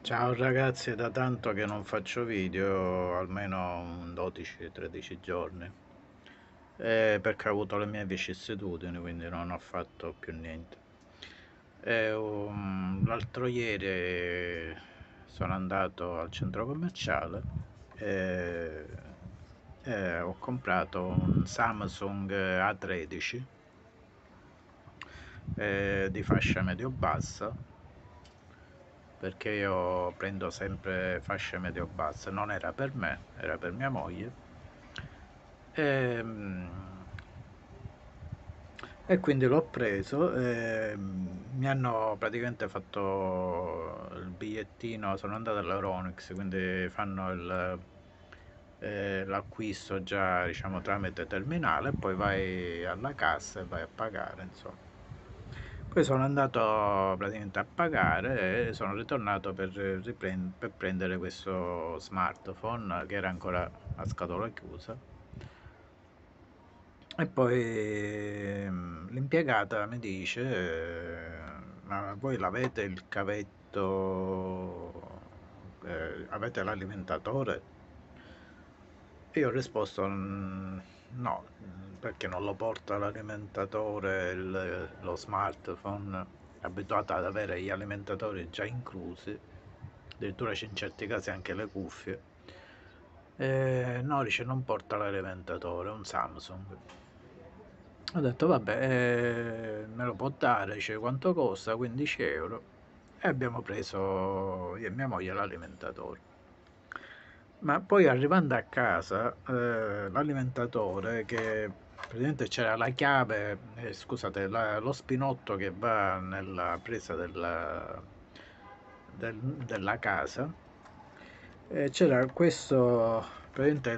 Ciao ragazzi, è da tanto che non faccio video, almeno 12-13 giorni, perché ho avuto le mie vicissitudini, quindi non ho fatto più niente. L'altro ieri sono andato al centro commerciale e, e ho comprato un Samsung A13 di fascia medio-bassa, perché io prendo sempre fasce medio-basse. Non era per me, era per mia moglie. Ehm, E, quindi l'ho preso. Mi hanno praticamente fatto il bigliettino, sono andato all'Euronix, quindi fanno l'acquisto già, diciamo, tramite terminale, e poi vai alla cassa e vai a pagare, insomma. Poi sono andato praticamente a pagare e sono ritornato per prendere questo smartphone che era ancora a scatola chiusa. E poi l'impiegata mi dice: Ma voi l'avete il cavetto? Avete l'alimentatore?" E io ho risposto: No, perché non lo porta l'alimentatore, lo smartphone, è abituato ad avere gli alimentatori già inclusi, addirittura c'è in certi casi anche le cuffie. No, dice, non porta l'alimentatore, è un Samsung. Ho detto vabbè, me lo può dare, dice quanto costa, 15 euro, e abbiamo preso io e mia moglie l'alimentatore. Ma poi arrivando a casa, l'alimentatore, che praticamente c'era la chiave, scusate, lo spinotto che va nella presa della casa, c'era questo, praticamente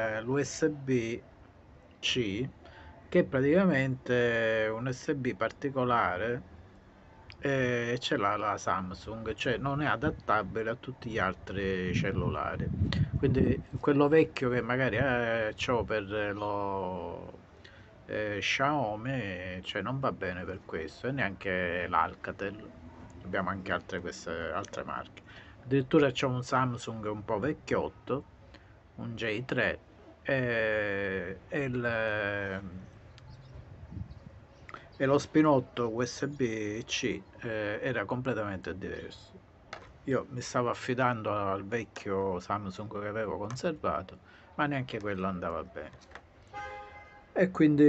l'USB-C, che è praticamente un USB particolare, e ce l'ha la Samsung, cioè non è adattabile a tutti gli altri cellulari. Quindi quello vecchio che magari c'ho per lo Xiaomi, cioè non va bene per questo, e neanche l'Alcatel. Abbiamo anche altre marche. Addirittura c'è un Samsung un po' vecchiotto, un J3, e e lo spinotto USB-C era completamente diverso. Io mi stavo affidando al vecchio Samsung che avevo conservato, ma neanche quello andava bene. E quindi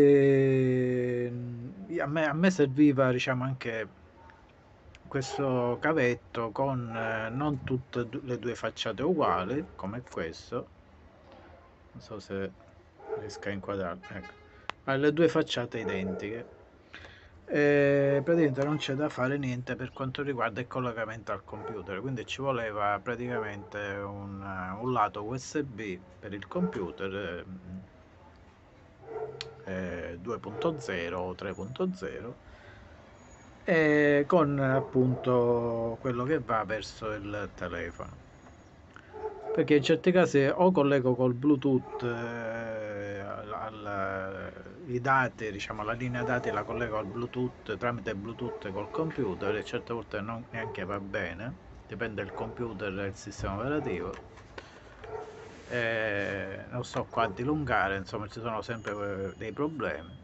a me serviva, diciamo, anche questo cavetto con non tutte le due facciate uguali, come questo. Non so se riesco a inquadrarlo. Ecco. Ha le due facciate identiche. E praticamente non c'è da fare niente per quanto riguarda il collegamento al computer, quindi ci voleva praticamente un lato USB per il computer, 2.0 o 3.0, e con appunto quello che va verso il telefono, perché in certi casi o collego col Bluetooth, i dati, diciamo la linea dati la collego al Bluetooth, tramite Bluetooth col computer, e certe volte non neanche va bene, dipende dal computer e il sistema operativo. Non sto qua a dilungare, insomma ci sono sempre dei problemi.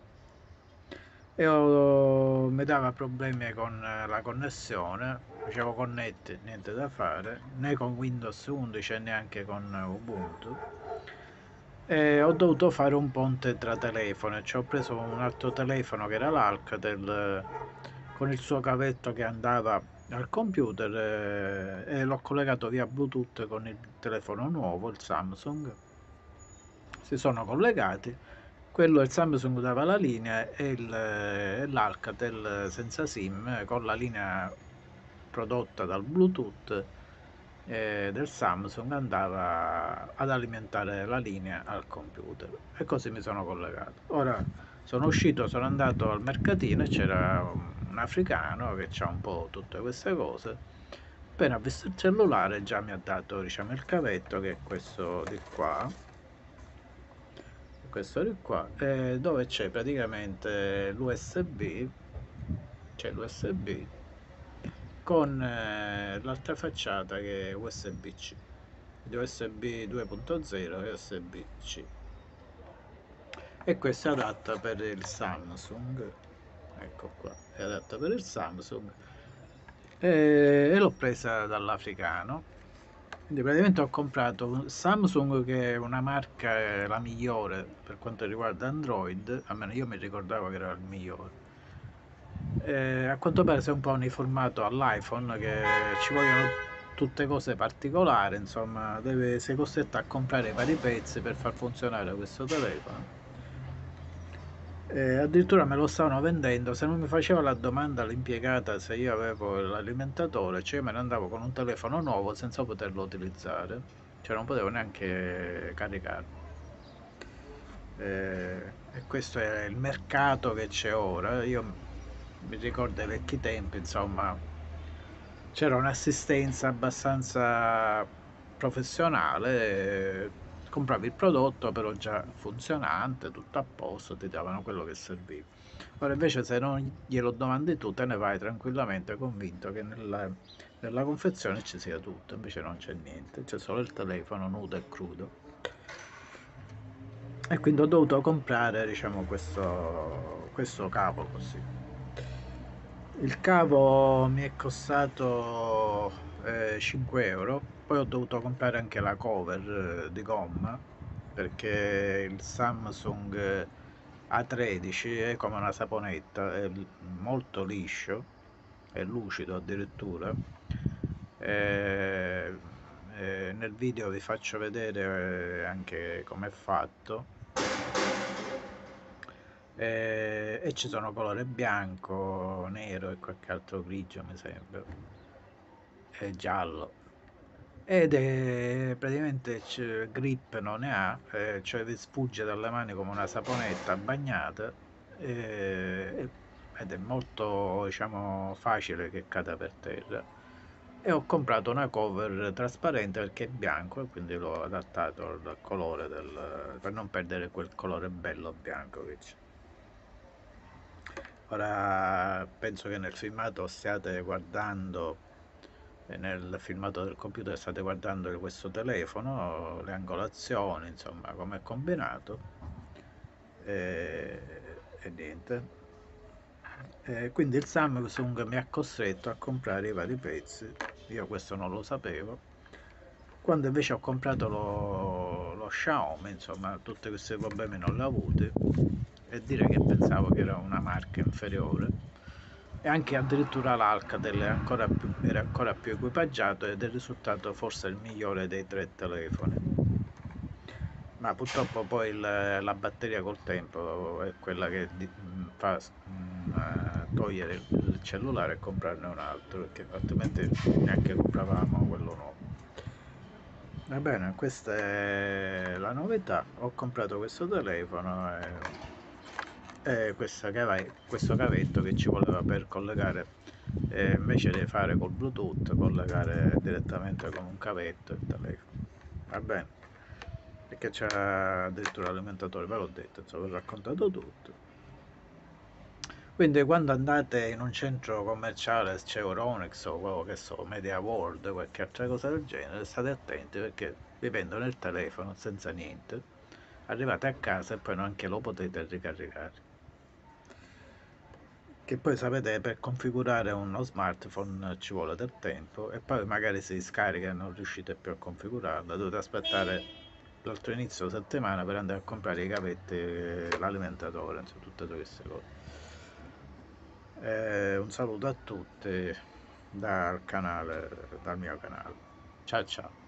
Mi dava problemi con la connessione, facevo connetti, niente da fare, né con Windows 11 e neanche con Ubuntu. E ho dovuto fare un ponte tra telefoni, cioè ho preso un altro telefono che era l'Alcatel, con il suo cavetto che andava al computer, e l'ho collegato via Bluetooth con il telefono nuovo, il Samsung. Si sono collegati, quello il Samsung dava la linea e l'Alcatel senza SIM con la linea prodotta dal Bluetooth del Samsung andava ad alimentare la linea al computer, e così mi sono collegato. Ora sono uscito, sono andato al mercatino e c'era un africano che ha un po' tutte queste cose. Appena ho visto il cellulare già mi ha dato, diciamo, il cavetto, che è questo di qua, dove c'è praticamente l'USB, c'è l'USB, con l'altra facciata che è USB-C, di USB 2.0 e USB-C, e questo è adatta per il Samsung, ecco qua, è adatta per il Samsung, e l'ho presa dall'africano. Quindi praticamente ho comprato un Samsung, che è una marca, la migliore per quanto riguarda Android, almeno io mi ricordavo che era il migliore. A quanto pare si è un po' uniformato all'iPhone, che ci vogliono tutte cose particolari, insomma, sei costretto a comprare vari pezzi per far funzionare questo telefono. Addirittura me lo stavano vendendo, se non mi faceva la domanda l'impiegata se io avevo l'alimentatore, cioè io me ne andavo con un telefono nuovo senza poterlo utilizzare, cioè non potevo neanche caricarlo. E questo è il mercato che c'è ora. Io mi ricordo ai vecchi tempi, insomma, c'era un'assistenza abbastanza professionale, compravi il prodotto però già funzionante, tutto a posto, ti davano quello che serviva. Ora invece se non glielo domandi tu te ne vai tranquillamente convinto che nella confezione ci sia tutto, invece non c'è niente, c'è solo il telefono nudo e crudo. E quindi ho dovuto comprare, diciamo, questo cavo così. Il cavo mi è costato 5 euro, poi ho dovuto comprare anche la cover di gomma, perché il Samsung A13 è come una saponetta, è molto liscio, è lucido addirittura. Eh, Nel video vi faccio vedere anche come è fatto. E ci sono colore bianco, nero e qualche altro grigio mi sembra, e giallo. Ed è praticamente grip non ne ha, cioè vi sfugge dalle mani come una saponetta bagnata, eh, ed è molto, diciamo, facile che cada per terra. E ho comprato una cover trasparente perché è bianco, e quindi l'ho adattato al colore per non perdere quel colore bello bianco che c'è. Ora penso che nel filmato stiate guardando, nel filmato del computer state guardando questo telefono, le angolazioni, insomma, come è combinato, e, e niente. Quindi il Samsung mi ha costretto a comprare i vari pezzi, io questo non lo sapevo. Quando invece ho comprato lo Xiaomi, insomma, tutti questi problemi non li ho avuti, e dire che pensavo che era una marca inferiore. E anche addirittura l'Alcatel era ancora più equipaggiato ed è risultato forse il migliore dei tre telefoni. Ma purtroppo poi la batteria col tempo è quella che fa togliere il cellulare e comprarne un altro, perché altrimenti neanche compravamo quello nuovo. Va bene, questa è la novità. Ho comprato questo telefono e questo cavetto che ci voleva per collegare, invece di fare col Bluetooth, collegare direttamente con un cavetto il telefono. Va bene, perché c'è addirittura l'alimentatore, ve l'ho detto, insomma, vi ho raccontato tutto. Quindi quando andate in un centro commerciale, c'è Euronext o quello che so, Media World, qualche altra cosa del genere, state attenti perché vi vendono il telefono senza niente, arrivate a casa e poi neanche lo potete ricaricare. Che poi sapete, per configurare uno smartphone ci vuole del tempo, e poi magari si scarica e non riuscite più a configurarla, dovete aspettare l'altro inizio settimana per andare a comprare i cavetti, l'alimentatore, insomma, tutte queste cose. Un saluto a tutti dal mio canale. Ciao ciao.